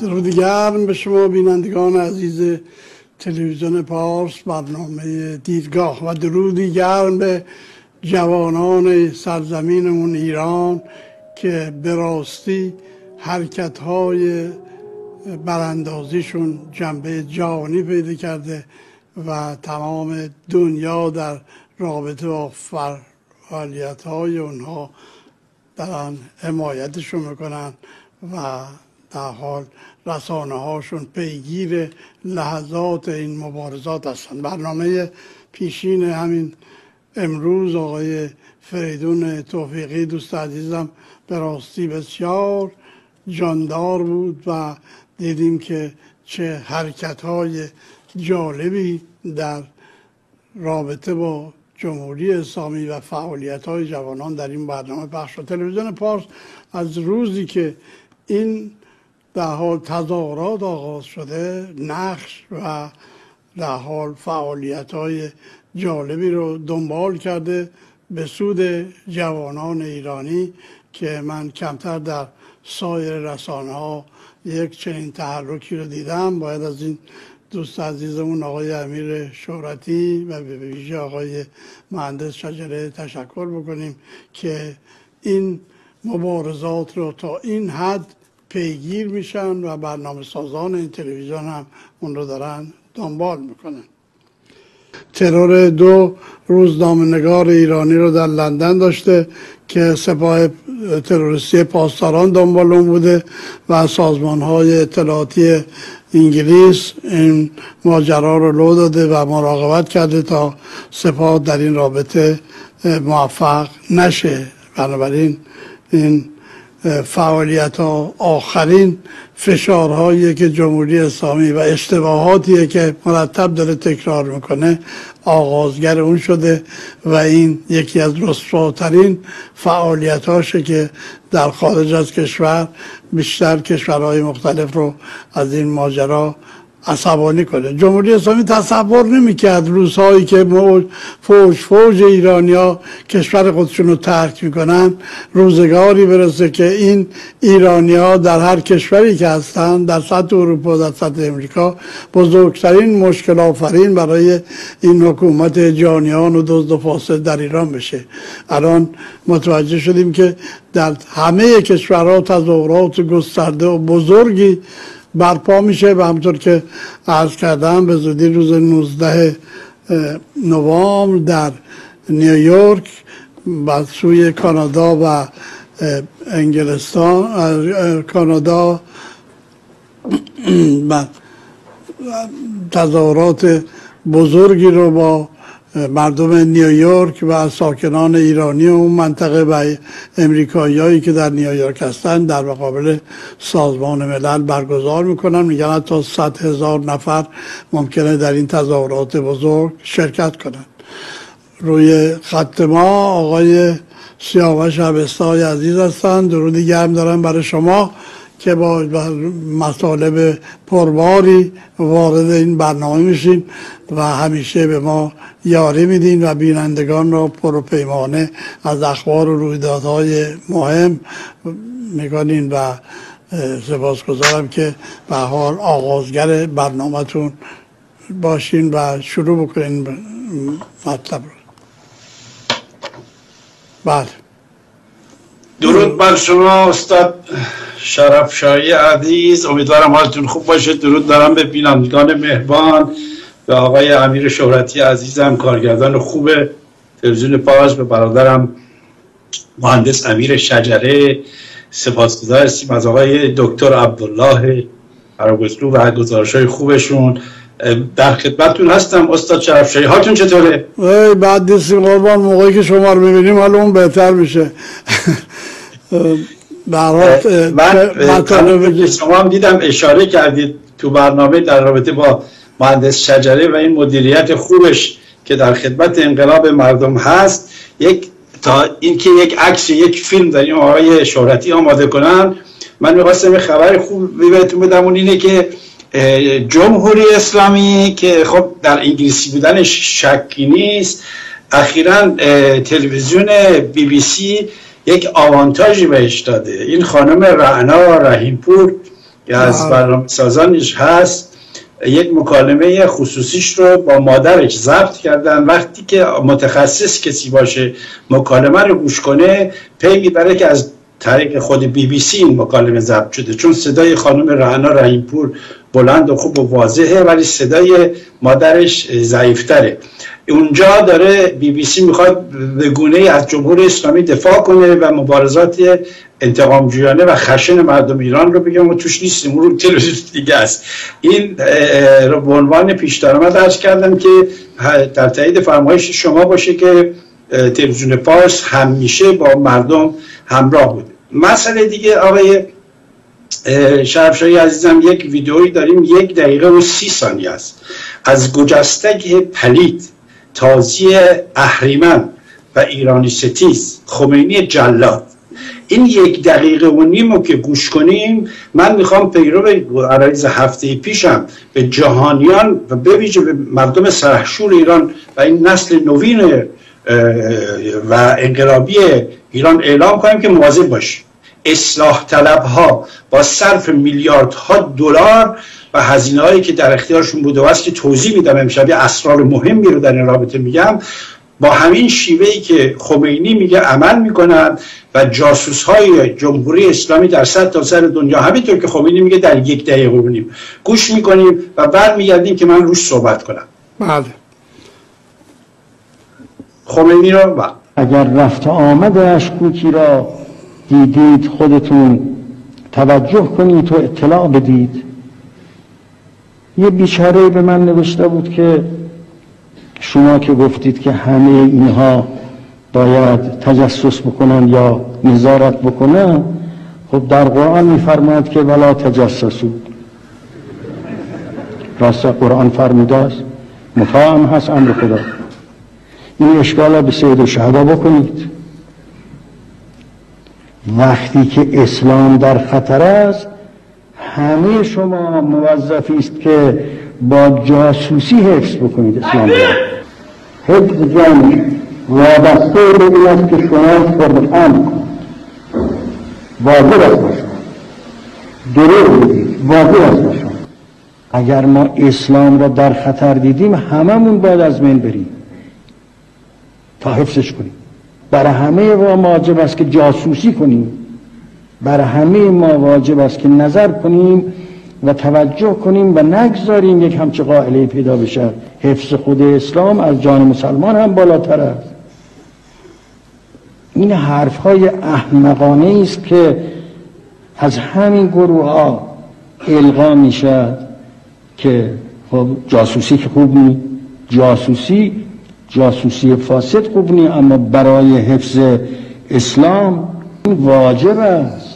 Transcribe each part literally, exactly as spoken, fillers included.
درود گرم به شما بینندگان عزیز تلویزیون پارس، برنامه دیدگاه، و درودی گرم به جوانان سرزمینمون ایران که به راستی حرکت‌های براندازیشون جنبه جهانی پیدا کرده و تمام دنیا در رابطه با فعالیت‌های اونها دارن حمایتشون میکنن و در حال رسانه هاشون پیگیر لحظات این مبارزات هستن. برنامه پیشین همین امروز آقای فریدون توفیقی دوست عزیزم به راستی بسیار جاندار بود و دیدیم که چه حرکت های جالبی در رابطه با جمهوری اسلامی و فعالیت های جوانان در این برنامه پخش شد. تلویزیون پارس از روزی که این در حال تظاهرات آغاز شده نقش و در حال فعالیت های جالبی رو دنبال کرده به سود جوانان ایرانی که من کمتر در سایر رسانه ها یک چنین تحرکی رو دیدم. باید از این دوست عزیزمون آقای امیر شهرتی و به ویژه آقای مهندس شجره تشکر بکنیم که این مبارزات رو تا این حد پیگیر میشن و برنامه سازان این تلویزیون هم اون رو دارن دنبال میکنن. ترور دو روزنامه‌نگار ایرانی رو در لندن داشته که سپاه تروریستی پاسداران دنبال اون بوده و سازمان های اطلاعاتی انگلیس این ماجرا رو لو داده و مراقبت کرده تا سپاه در این رابطه موفق نشه. بنابراین این فعالیت ها آخرین فشارهایی که جمهوری اسلامی و اشتباهاتیه که مرتب داره تکرار میکنه آغازگر اون شده و این یکی از رسواترین فعالیت هاشه که در خارج از کشور بیشتر کشورهای مختلف رو از این ماجرا عصبانی کنه. جمهوری اسلامی تصور نمیکرد روزهایی که موج فوج فوج ایرانیا کشور خودشون رو ترک میکنن روزگاری برسه که این ایرانیا در هر کشوری که هستن در سطح اروپا در سطح امریکا بزرگترین مشکل آفرین برای این حکومت جانیان و دزد و فاسد در ایران بشه. الان متوجه شدیم که در همه کشورها تظاهرات گسترده و بزرگی برپا میشه و همطور که عرض کردم به زودی روز نوزده نوامبر در نیویورک و سوی کانادا و انگلستان کانادا تظاهرات بزرگی رو با مردم نیویورک و ساکنان ایرانی و اون منطقه و امریکاییایی که در نیویورک هستن در مقابل سازمان ملل برگزار میکنن. میگن تا صد هزار نفر ممکنه در این تظاهرات بزرگ شرکت کنن. روی خط ما آقای سیاوش عبستای عزیز هستن. درودی گرم دارم برای شما که با مطالب پرباری وارد این برنامه میشین و همیشه به ما یاری میدین و بینندگان را پروپیمانه از اخبار و رویدادهای مهم میکنین و سپاسگزارم که به حال آغازگر برنامه‌تون باشین و شروع بکنین مطلب رو. بله. درود بر شما استاد شرفشاهی عزیز، امیدوارم حالتون خوب باشه. درود دارم به بینندگان مهربان، به آقای امیر شهرتی عزیزم کارگردان خوب تلویزیون پارس، به برادرم مهندس امیر شجره. سپاسگزار هستیم از آقای دکتر عبدالله قراگزلو و گزارش‌های خوبشون. در خدمتتون هستم استاد شرفشاهی. حالتون چطوره؟ ای بعد دستی قربان، موقعی که شما رو می‌بینیم حالا اون بهتر میشه. برات من شما هم دیدم اشاره کردید تو برنامه در رابطه با مهندس شجره و این مدیریت خوبش که در خدمت انقلاب مردم هست. یک تا اینکه یک عکس یک فیلم در این آقای شهرتی آماده کنن، من می‌خواستم خبر خوب بهتون بدم، اون اینه که جمهوری اسلامی که خب در انگلیسی بودنش شکی نیست، اخیراً تلویزیون بی بی سی یک آوانتاژی بهش داده. این خانم رعنا رحیمپور که از برنامه سازانش هست یک مکالمه خصوصیش رو با مادرش ضبط کردن. وقتی که متخصص کسی باشه مکالمه رو گوش کنه پی میبره که از طریق خود بی بی سی این مکالمه ضبط شده، چون صدای خانم رعنا رحیمپور بلند و خوب و واضحه ولی صدای مادرش ضعیفتره. اونجا داره بی بی سی میخواد به گونه‌ای از جمهوری اسلامی دفاع کنه و مبارزات انتقامجویانه و خشن مردم ایران رو بگم و توش نیستیم، اون رو تلویزیون دیگه است. این رو به عنوان پیش درآمد عرض کردم که در تایید فرمایش شما باشه که تلویزیون پارس همیشه با مردم همراه بوده. مسئله دیگه آقای شرفشاهی عزیزم، یک ویدئویی داریم یک دقیقه و سی ثانیه است از گجستگ پلید تازی اهریمن و ایرانی ستیز خمینی جلاد. این یک دقیقه و نیم رو که گوش کنیم، من میخوام پیرو عرایض هفته پیشم به جهانیان و به ویژه به مردم سرخشور ایران و این نسل نوین و انقلابی ایران اعلام کنیم که مواظب باشیم. اصلاح طلب ها با صرف میلیاردها دلار و هزینه هایی که در اختیارشون بوده و است که توضیح میدم امشب، یه اسرار مهمی رو در این رابطه میگم، با همین شیوهی که خمینی میگه عمل میکنن و جاسوس های جمهوری اسلامی در صد تا سر دنیا، همینطور که خمینی میگه در یک دقیقه و نیم گوش میکنیم و برمیگردیم که من روش صحبت کنم. بله خمینی رو با. اگر رفت آمد اشکوکی را دیدید خودتون توجه کنید و اطلاع بدید. یه بیچاره به من نوشته بود که شما که گفتید که همه اینها باید تجسس بکنن یا نظارت بکنن، خب در قرآن میفرماید که ولا تجسسوا. راست قرآن فرموده است، مطاع هست امر خدا. این اشکال به سید الشهدا بکنید. وقتی که اسلام در خطر است همه شما موظفی است که با جاسوسی حفظ بکنید اسلام را. حفظ جان وابسته به این است که شما فرد امن واجب است باشد، دروغ بگید واجب است باشد. اگر ما اسلام را در خطر دیدیم هممون باید از بین بریم تا حفظش کنیم. برای همه ما واجب است که جاسوسی کنیم، برای همه ما واجب است که نظر کنیم و توجه کنیم و نگذاریم یک همچه قائله پیدا بشه. حفظ خود اسلام از جان مسلمان هم بالاتر است. این حرفهای احمقانه است که از همین گروه ها القا میشه که خب جاسوسی که خوب نی، جاسوسی جاسوسی فاسد خوب نی، اما برای حفظ اسلام واجب است.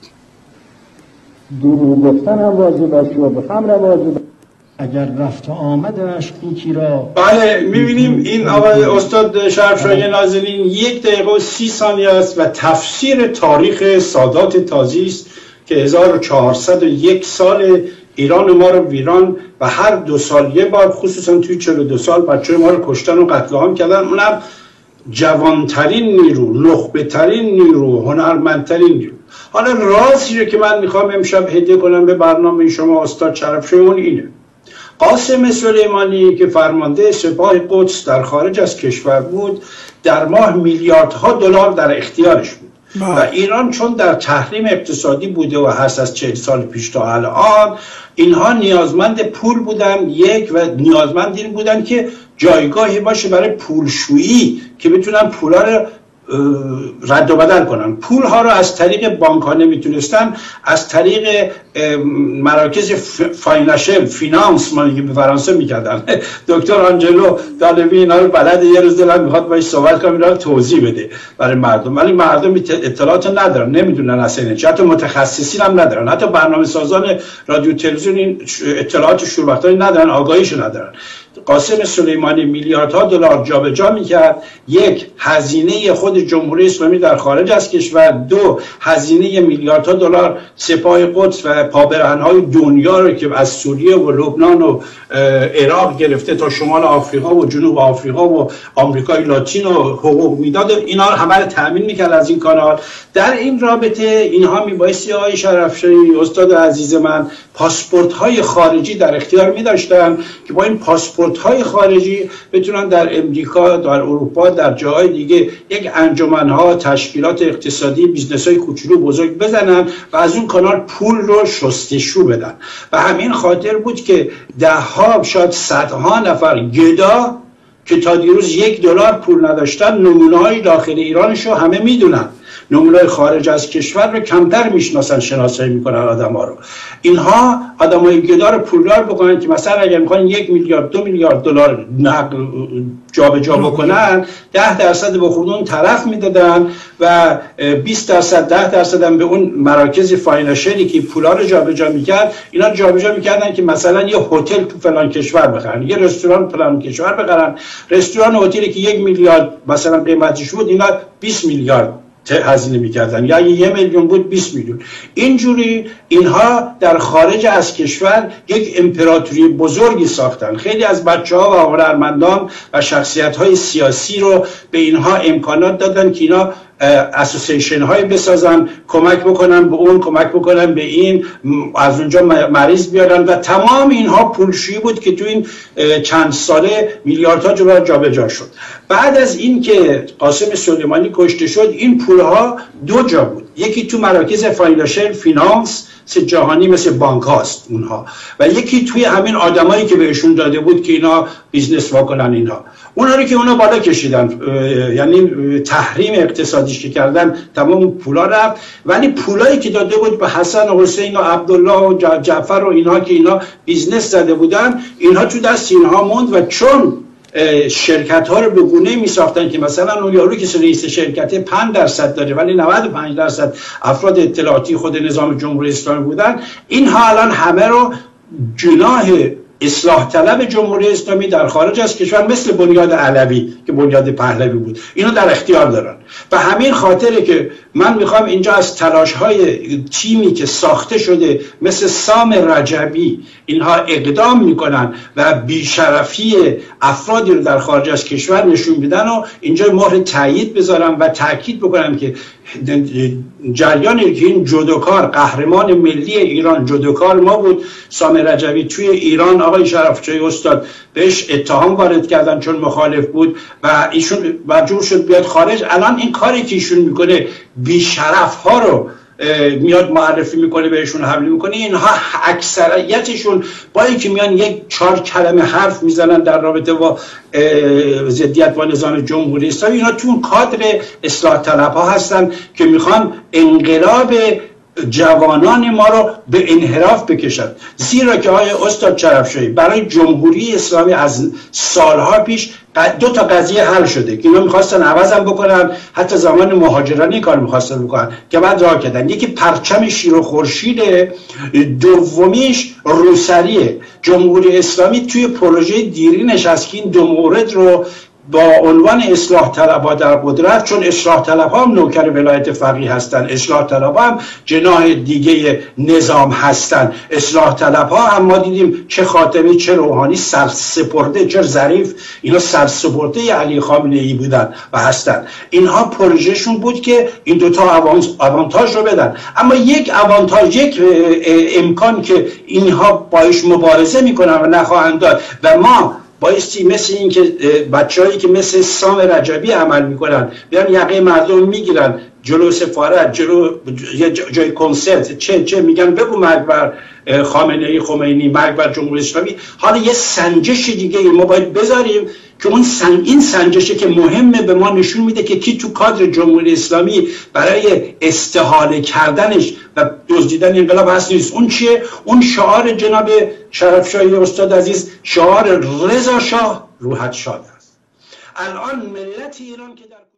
دروغ گفتن هم واجب است و به خمر واجب است. اگر رفت آمد اشکوکی را بله میبینیم. این آقای استاد شرفشاهی نازنین یک دقیقه و سی ثانیه است و تفسیر تاریخ سادات تازی است که هزار و چهارصد و یک سال ایران ما رو ویران و هر دو سال یه بار، خصوصا توی چهل و دو سال بچه ما رو کشتن و قتل عام کردن. اونم جوانترین نیرو، نخبه ترین نیرو، هنرمندترین نیرو. حالا رازی رو که من میخوام امشب هدیه کنم به برنامه شما استاد شرفشاهی اینه: قاسم سلیمانی که فرمانده سپاه قدس در خارج از کشور بود در ماه میلیاردها دلار در اختیارش بود و ایران چون در تحریم اقتصادی بوده و هست از چهل سال پیش تا الان، اینها نیازمند پول بودن. یک و نیازمند این بودن که جایگاهی باشه برای پولشویی که بتونن پولا رو رد و بدل کنن. پول ها رو از طریق بانک ها نمیتونستن، از طریق مراکز فاینانشل فینانس ما به فرانسه میکردن. دکتر آنجلو دالوی اینا رو بلد، یه روز دلم میخواد باید صحبت کنم اینا رو توضیح بده برای مردم، ولی مردم اطلاعات ندارن، نمیدونن اصلا چه، حتی متخصصین هم ندارن، حتی برنامه سازان رادیو تلویزیون این اطلاعات شوربختاری ندارن، آگاهیشو ندارن. قاسم سلیمانی میلیاردها دلار جابجا میکرد، یک هزینه خود جمهوری اسلامی در خارج از کشور، دو هزینه میلیاردها دلار سپاه قدس و پابرهن‌های دنیا رو که از سوریه و لبنان و عراق گرفته تا شمال آفریقا و جنوب آفریقا و آمریکای لاتین و حقوق میداد، اینا همه رو تامین میکرد از این کانال. در این رابطه اینها میبایستی آقای شرفشاهی استاد عزیز من پاسپورت های خارجی در اختیار میداشتن که با این پاسپورت های خارجی بتونن در امریکا، در اروپا، در جاهای دیگه یک انجمن ها، تشکیلات اقتصادی، بیزنس های کوچولو بزرگ بزنن و از اون کانال پول رو شستشو بدن. و همین خاطر بود که ده ها شاید صدها نفر گدا که تا دیروز یک دلار پول نداشتن، نمونه های داخل ایرانشو همه میدونن، نمونه خارج از کشور رو کمتر میشناسن، شناسایی میکنن آدم ها رو. اینها آدم های گدار پولدار بکنن که مثلا اگر میخوان یک میلیارد دو میلیارد دلار نقل جابجا بکنن، ده درصد به خود اون طرف میدادن و بیست درصد ده درصد هم به اون مراکز فاینانشلی که پولا رو جابجا میکرد، اینا جابجا میکردن که مثلا یه هتل تو فلان کشور بخرن، یه رستوران فلان کشور بخرن. رستوران و هتلی که یک میلیارد مثلا قیمتش بود، اینا بیست میلیارد هزینه میکردن، یا یه میلیون بود بیست میلیون. اینجوری اینها در خارج از کشور یک امپراتوری بزرگی ساختن. خیلی از بچه ها و هنرمندان و شخصیت های سیاسی رو به اینها امکانات دادن که اینا اسوسییشن های بسازن، کمک بکنن به اون، کمک بکنن به این، از اونجا مریض بیارن و تمام اینها پولشویی بود که تو این چند ساله میلیاردها دلار جابجا شد. بعد از این که قاسم سلیمانی کشته شد، این پولها دو جا بود، یکی تو مراکز فاینانشل فینانس جهانی مثل بانک هاست اونها، و یکی توی همین آدمایی که بهشون داده بود که اینا بیزنس واکنن اینها، اونا رو که اونا بالا کشیدن، یعنی تحریم اقتصادیش که کردن، تمام پولا رفت. ولی پولایی که داده بود به حسن و حسین و عبدالله و جعفر و اینها که اینا بیزنس زده بودن، اینها تو دست اینها موند. و چون شرکت ها رو به گونه می ساختن که مثلا اون یارو که رئیس شرکت پنج درصد داره ولی نود و پنج درصد افراد اطلاعاتی خود نظام جمهوری اسلامی بودن، اینها الان همه رو جناح اصلاح طلب جمهوری اسلامی در خارج از کشور مثل بنیاد علوی که بنیاد پهلوی بود، اینو در اختیار دارن. و همین خاطره که من میخوام اینجا از تلاش های تیمی که ساخته شده مثل سام رجبی اینها اقدام میکنن و بیشرفی افرادی رو در خارج از کشور نشون بدن و اینجا مهر تایید بذارم و تاکید بکنم که جریانی که این جودوکار، قهرمان ملی ایران جودوکار ما بود، سام رجبی، توی ایران آقای شرفچای استاد بهش اتهام وارد کردن چون مخالف بود و ایشون مجبور شد بیاد خارج. الان این کاری که ایشون میکنه، بیشرف ها رو میاد معرفی میکنه، بهشون حمله میکنه. اینها اکثریتشون با اینکه میان یک چهار کلمه حرف میزنن در رابطه با ضدیت با نظام جمهوری اسلامی، اینا تو اون کادر اصلاح طلب ها هستن که میخوان انقلاب جوانان ما رو به انحراف بکشد. زیرا که آقای استاد شرفشاهی برای جمهوری اسلامی از سالها پیش دو تا قضیه حل شده که اینا میخواستن عوضم بکنن، حتی زمان مهاجرانی کار میخواستن بکنن که بعد راه کردن. یکی پرچم شیر و خورشیده، دومیش روسریه. جمهوری اسلامی توی پروژه دیرینش از که این دو مورد رو با عنوان اصلاح طلبها در قدرت، چون اصلاح طلبها هم نوکر ولایت فقیه هستن، اصلاح طلبها هم جناح دیگه نظام هستن، اصلاح طلبها هم ما دیدیم چه خاتمی چه روحانی سرسپرده، چه ظریف، اینا سرسپرده علی خامنه ای بودن و هستن. اینها پروژهشون بود که این دوتا اوانتاژ رو بدن. اما یک اوانتاژ، یک امکان که اینها باش مبارزه میکنن و نخواهند داد و ما بایستی مثل این که بچه‌هایی که مثل سام رجبی عمل میکنن بیان یقه مردم میگیرن جلو سفارت، جلو جای کنسرت، چه چه میگن بگو مرگ بر خامنه ای، خمینی، مرگ بر جمهوری اسلامی. حالا یه سنجش دیگه ما باید بذاریم که اون سن... این سنجشه که مهمه، به ما نشون میده که کی تو کادر جمهوری اسلامی برای استحاله کردنش و دزدیدن انقلاب هست نیست. اون چیه؟ اون شعار جناب شرفشاهی استاد عزیز، شعار رضا شاه روحت شاد است. الان ملت ایران که در